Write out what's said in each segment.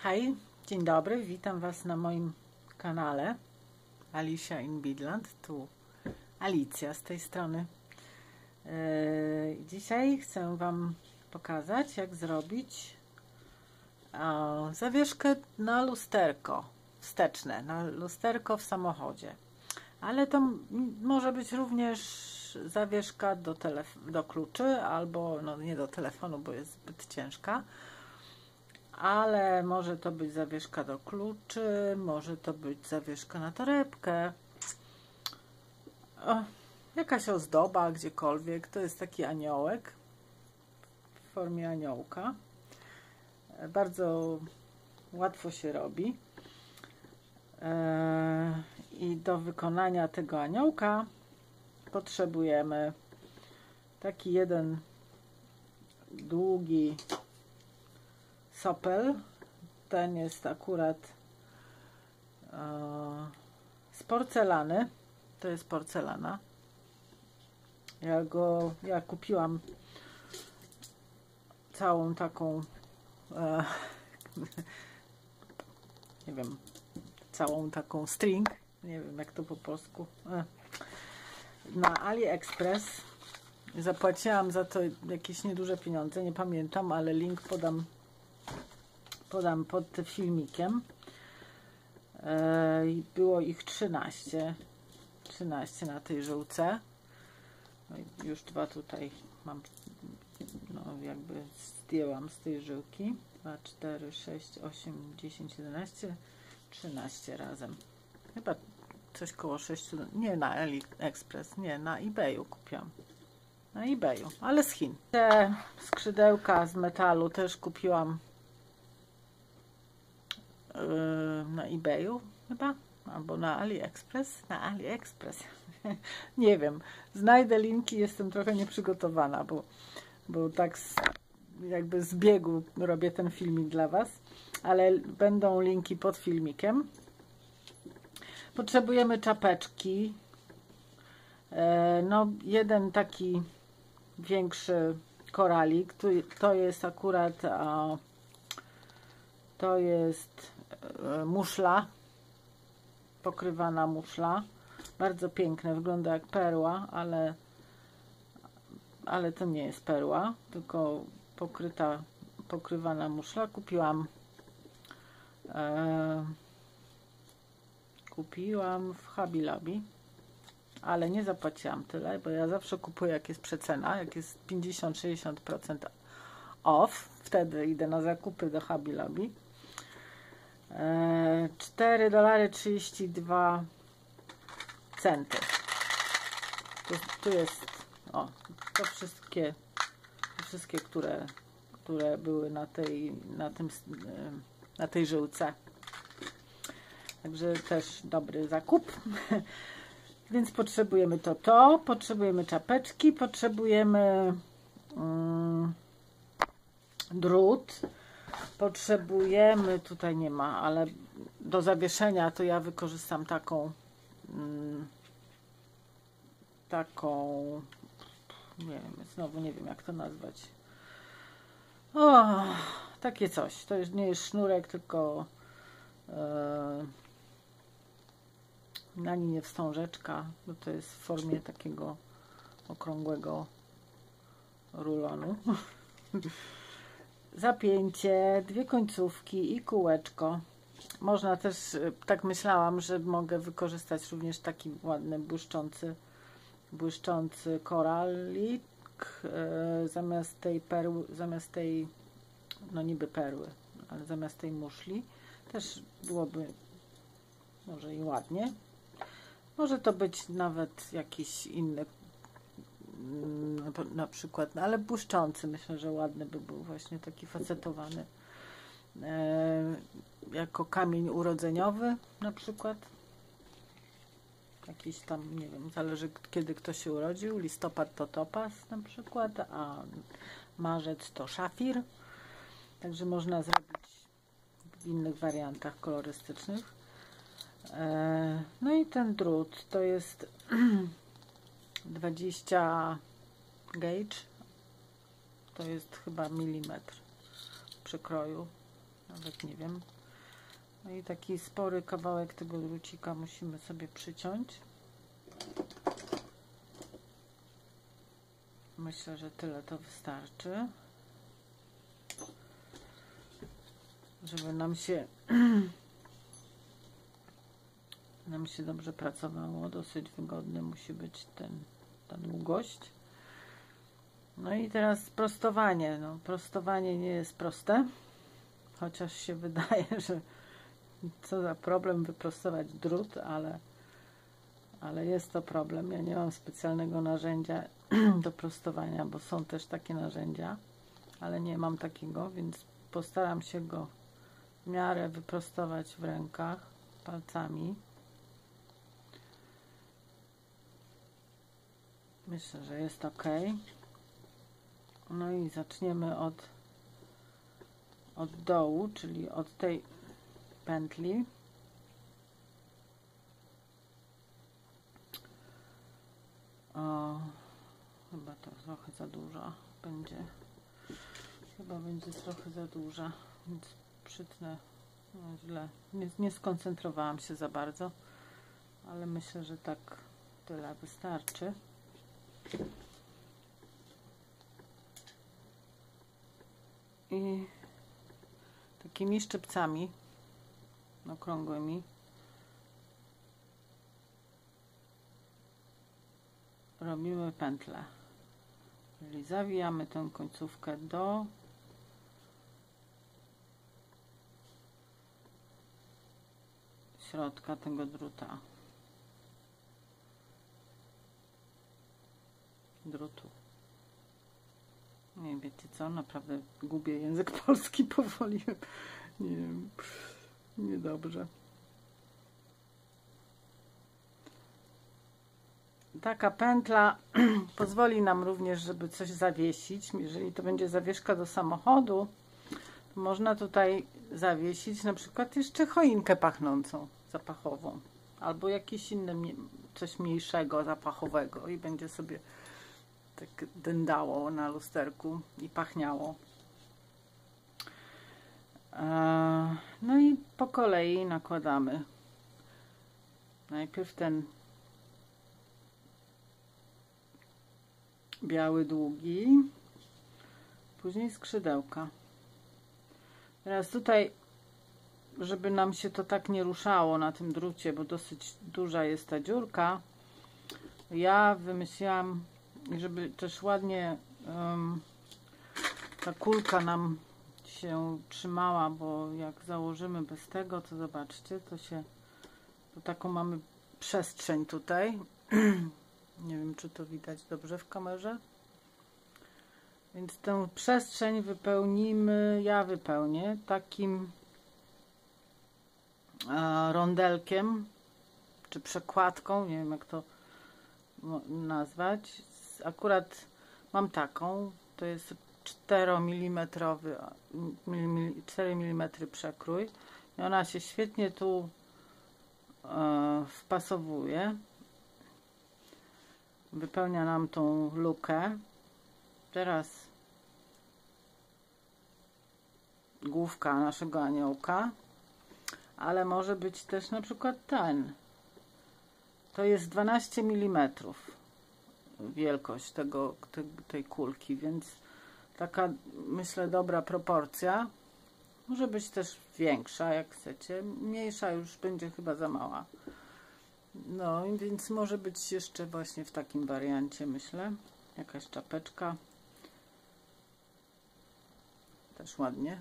Hej, dzień dobry, witam Was na moim kanale Alicia in Bidland, tu Alicja z tej strony. Dzisiaj chcę Wam pokazać, jak zrobić zawieszkę na lusterko wsteczne, na lusterko w samochodzie. Ale to może być również zawieszka do kluczy, albo no nie do telefonu, bo jest zbyt ciężka. Ale może to być zawieszka do kluczy, może to być zawieszka na torebkę, jakaś ozdoba gdziekolwiek. To jest taki aniołek w formie aniołka. Bardzo łatwo się robi. I do wykonania tego aniołka potrzebujemy taki jeden długi sopel. Ten jest akurat z porcelany. To jest porcelana. Ja kupiłam całą taką nie wiem, całą taką string, nie wiem jak to po polsku, na AliExpress. Zapłaciłam za to jakieś nieduże pieniądze, nie pamiętam, ale link podam pod filmikiem. Było ich 13 na tej żyłce. No i już dwa tutaj mam, no jakby zdjęłam z tej żyłki. 2, 4, 6, 8, 10, 11, 13 razem. Chyba coś koło 6, nie na AliExpress, nie, na eBayu kupiłam. Na eBayu, ale z Chin. Te skrzydełka z metalu też kupiłam na eBayu chyba, albo na AliExpress. Nie wiem, znajdę linki, jestem trochę nieprzygotowana, bo tak jakby z biegu robię ten filmik dla Was, ale będą linki pod filmikiem. Potrzebujemy czapeczki, no jeden taki większy koralik, to jest akurat to jest muszla, pokrywana muszla, bardzo piękne, wygląda jak perła, ale to nie jest perła, tylko pokrywana muszla. Kupiłam w Hobby Lobby, ale nie zapłaciłam tyle, bo ja zawsze kupuję jak jest przecena, jak jest 50-60% off, wtedy idę na zakupy do Hobby Lobby. $4,32. Tu jest to wszystkie, które były na tej żyłce. Także też dobry zakup. Więc potrzebujemy potrzebujemy czapeczki, potrzebujemy drut, potrzebujemy, tutaj nie ma, ale do zawieszenia to ja wykorzystam taką nie wiem, znowu nie wiem jak to nazwać. Takie coś, to już nie jest sznurek, tylko na nim jest wstążeczka, bo to jest w formie takiego okrągłego rulonu. Zapięcie, dwie końcówki i kółeczko. Można też, tak myślałam, że mogę wykorzystać również taki ładny, błyszczący koralik zamiast tej, no niby perły, ale zamiast tej muszli. Też byłoby może i ładnie. Może to być nawet jakiś inny, na przykład, no ale błyszczący, myślę, że ładny by był, właśnie taki facetowany, jako kamień urodzeniowy na przykład. Jakiś tam, nie wiem, zależy kiedy kto się urodził. Listopad to topaz na przykład, a marzec to szafir. Także można zrobić w innych wariantach kolorystycznych. No i ten drut to jest 20 gauge, to jest chyba milimetr przekroju, nawet nie wiem. No i taki spory kawałek tego drucika musimy sobie przyciąć. Myślę, że tyle to wystarczy, żeby nam się dobrze pracowało. Dosyć wygodny musi być ta długość. No i teraz prostowanie. No, prostowanie nie jest proste, chociaż się wydaje, że co za problem wyprostować drut, ale jest to problem. Ja nie mam specjalnego narzędzia do prostowania, bo są też takie narzędzia, ale nie mam takiego, więc postaram się go w miarę wyprostować w rękach palcami. Myślę, że jest ok. No i zaczniemy od dołu, czyli od tej pętli. O, chyba to trochę za dużo będzie. Chyba będzie trochę za duża, więc przytnę. No, źle. Nie skoncentrowałam się za bardzo, ale myślę, że tak tyle wystarczy. I takimi szczypcami okrągłymi robimy pętlę, czyli zawijamy tę końcówkę do środka tego drutu. Nie wiecie co, naprawdę gubię język polski powoli. Nie wiem, niedobrze. Taka pętla pozwoli nam również, żeby coś zawiesić. Jeżeli to będzie zawieszka do samochodu, to można tutaj zawiesić na przykład jeszcze choinkę pachnącą, zapachową, albo jakieś inne, coś mniejszego, zapachowego i będzie sobie tak dędało na lusterku i pachniało. No i po kolei nakładamy. Najpierw ten biały długi, później skrzydełka. Teraz tutaj, żeby nam się to tak nie ruszało na tym drucie, bo dosyć duża jest ta dziurka, ja wymyśliłam, żeby też ładnie ta kulka nam się trzymała, bo jak założymy bez tego, to zobaczcie, to taką mamy przestrzeń tutaj. Nie wiem, czy to widać dobrze w kamerze. Więc tę przestrzeń wypełnimy, ja wypełnię takim rondelkiem, czy przekładką, nie wiem jak to nazwać. Akurat mam taką, to jest 4 mm przekrój i ona się świetnie tu wpasowuje. Wypełnia nam tą lukę. Teraz główka naszego aniołka, ale może być też na przykład ten. To jest 12 mm wielkość tej kulki, więc taka, myślę, dobra proporcja. Może być też większa, jak chcecie. Mniejsza już będzie chyba za mała. No, więc może być jeszcze właśnie w takim wariancie, myślę. Jakaś czapeczka. Też ładnie.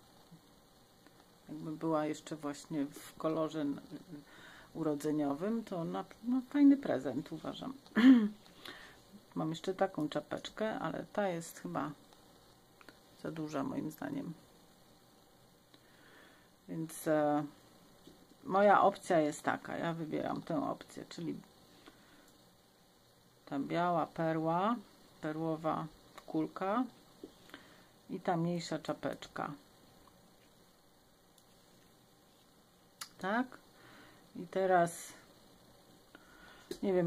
Jakby była jeszcze właśnie w kolorze urodzeniowym, to no, fajny prezent, uważam. Mam jeszcze taką czapeczkę, ale ta jest chyba za duża moim zdaniem. Więc moja opcja jest taka, ja wybieram tę opcję, czyli ta biała perłowa kulka i ta mniejsza czapeczka. Tak? I teraz nie wiem,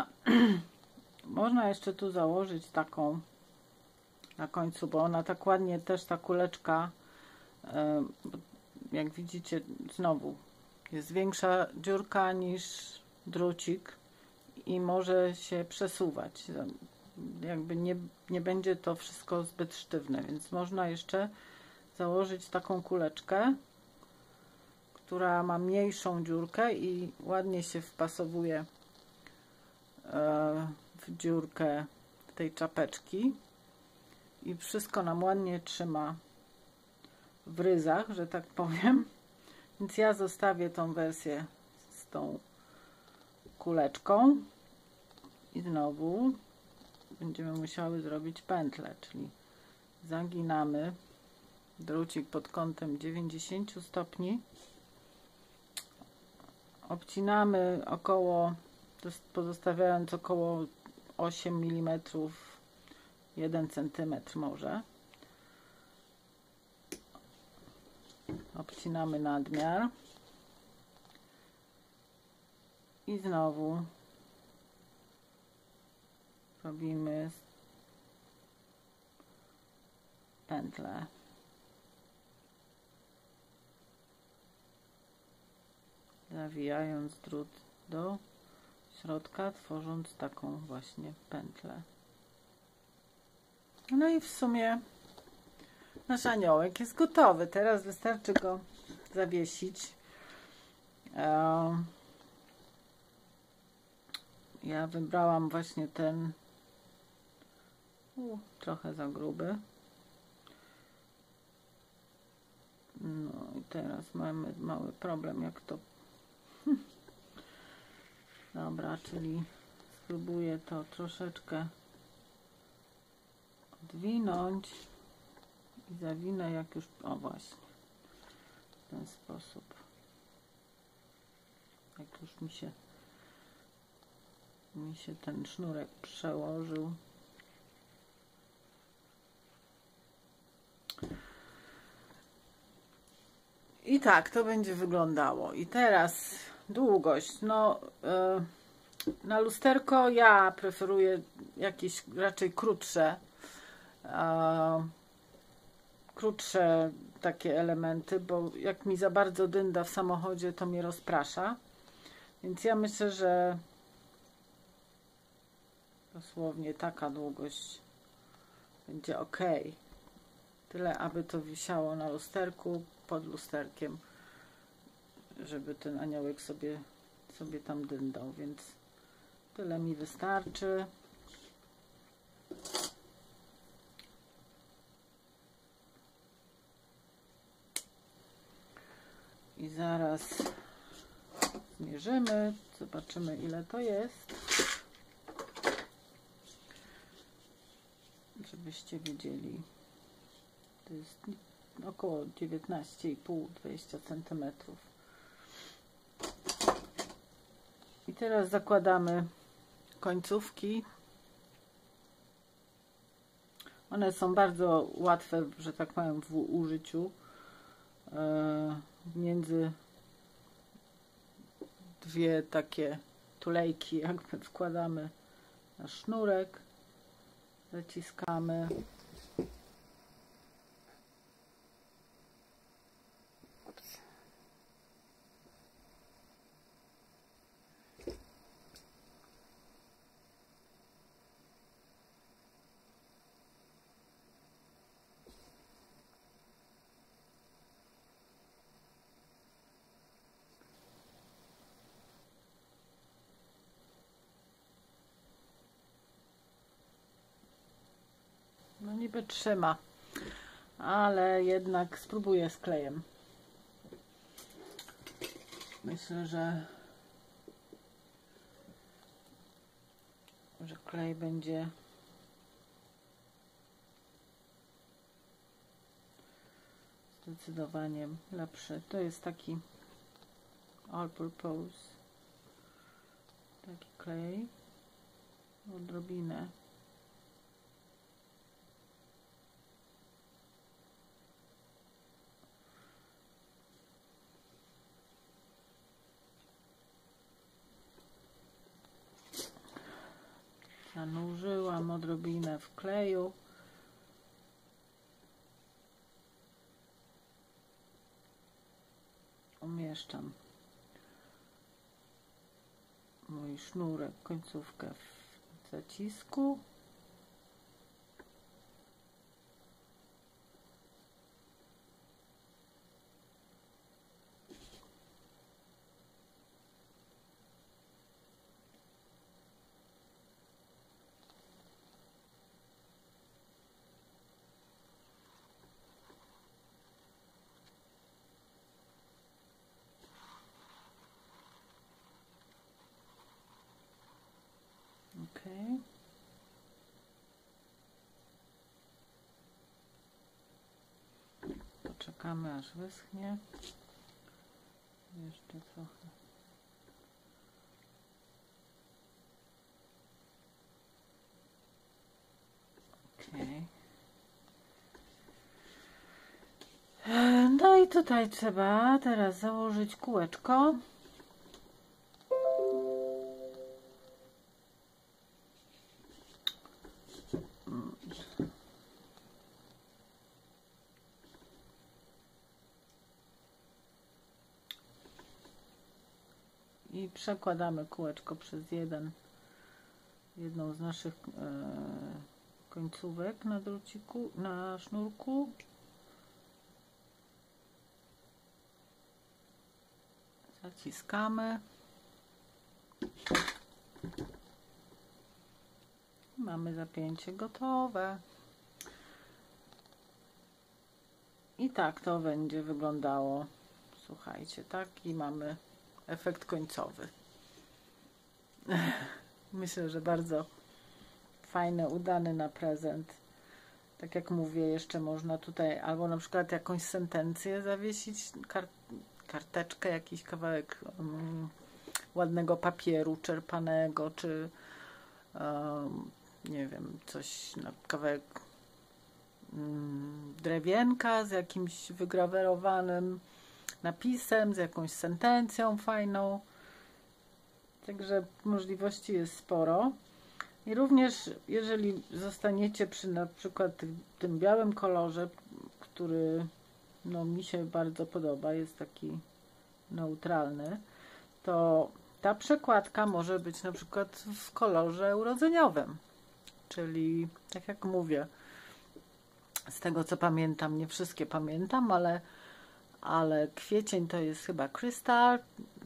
można jeszcze tu założyć taką na końcu, bo ona tak ładnie też ta kuleczka jak widzicie, znowu jest większa dziurka niż drucik i może się przesuwać. Jakby nie będzie to wszystko zbyt sztywne, więc można jeszcze założyć taką kuleczkę, która ma mniejszą dziurkę i ładnie się wpasowuje w dziurkę tej czapeczki i wszystko nam ładnie trzyma w ryzach, że tak powiem. Więc ja zostawię tą wersję z tą kuleczką i znowu będziemy musiały zrobić pętlę, czyli zaginamy drucik pod kątem 90 stopni, obcinamy około, pozostawiając około 8 mm, 1 cm może. Obcinamy nadmiar i znowu robimy pętlę. Zawijając drut do środka, tworząc taką właśnie pętlę. No i w sumie nasz aniołek jest gotowy. Teraz wystarczy go zawiesić. Ja wybrałam właśnie ten trochę za gruby. No i teraz mamy mały problem, jak to dobra, czyli spróbuję to troszeczkę odwinąć i zawinę, jak już, o właśnie, w ten sposób, jak już mi się ten sznurek przełożył. I tak to będzie wyglądało. I teraz długość. No, na lusterko ja preferuję jakieś raczej krótsze takie elementy, bo jak mi za bardzo dynda w samochodzie, to mnie rozprasza. Więc ja myślę, że dosłownie taka długość będzie ok. Tyle, aby to wisiało na lusterku, pod lusterkiem, żeby ten aniołek sobie tam dyndał, więc tyle mi wystarczy. I zaraz zmierzymy, zobaczymy, ile to jest, żebyście wiedzieli. To jest około 19,5-20 cm. I teraz zakładamy końcówki. One są bardzo łatwe, że tak powiem, w użyciu. Między dwie takie tulejki jakby wkładamy na sznurek, zaciskamy. No niby trzyma, ale jednak spróbuję z klejem. Myślę, że klej będzie zdecydowanie lepszy. To jest taki all purpose, taki klej, odrobinę. Zanurzyłam odrobinę w kleju. zamieszczam mój sznurek, końcówkę w zacisku. Okay. Poczekamy, aż wyschnie. Jeszcze trochę. Okay. No i tutaj trzeba teraz założyć kółeczko. I przekładamy kółeczko przez jedną z naszych końcówek na druciku, na sznurku. Zaciskamy. Mamy zapięcie gotowe. I tak to będzie wyglądało. Słuchajcie, taki mamy efekt końcowy. Myślę, że bardzo fajny, udany na prezent. Tak jak mówię, jeszcze można tutaj albo na przykład jakąś sentencję zawiesić, karteczkę, jakiś kawałek ładnego papieru czerpanego, czy nie wiem, coś, kawałek drewienka z jakimś wygrawerowanym napisem, z jakąś sentencją fajną. Także możliwości jest sporo. I również jeżeli zostaniecie przy na przykład tym białym kolorze, który no, mi się bardzo podoba, jest taki neutralny, to ta przekładka może być na przykład w kolorze urodzeniowym. Czyli tak jak mówię, z tego co pamiętam, nie wszystkie pamiętam, ale kwiecień to jest chyba krystal,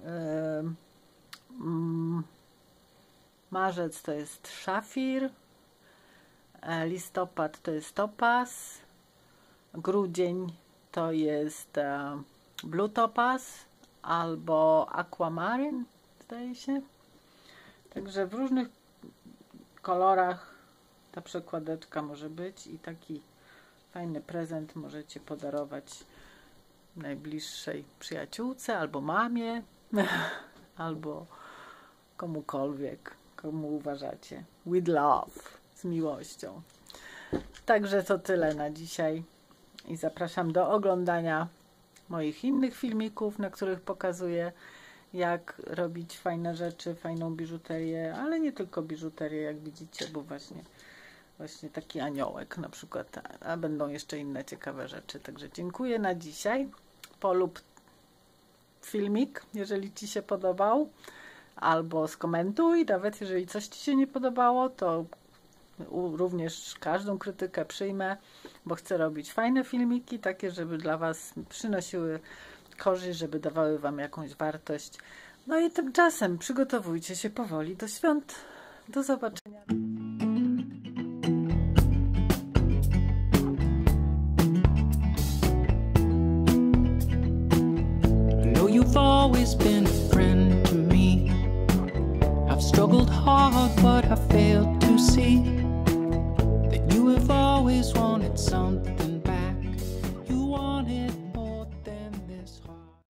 marzec to jest szafir, listopad to jest topaz, grudzień to jest blue topaz albo aquamarine, zdaje się. Także w różnych kolorach ta przekładeczka może być i taki fajny prezent możecie podarować najbliższej przyjaciółce albo mamie albo komukolwiek, komu uważacie. With love, z miłością. Także to tyle na dzisiaj i zapraszam do oglądania moich innych filmików, na których pokazuję, jak robić fajne rzeczy, fajną biżuterię, ale nie tylko biżuterię, jak widzicie, bo właśnie taki aniołek na przykład, a będą jeszcze inne ciekawe rzeczy. Także dziękuję na dzisiaj. Polub filmik, jeżeli Ci się podobał, albo skomentuj, nawet jeżeli coś Ci się nie podobało, to również każdą krytykę przyjmę, bo chcę robić fajne filmiki, takie, żeby dla Was przynosiły korzyść, żeby dawały Wam jakąś wartość. No i tymczasem przygotowujcie się powoli do świąt. Do zobaczenia. You've always been a friend to me. I've struggled hard, but I failed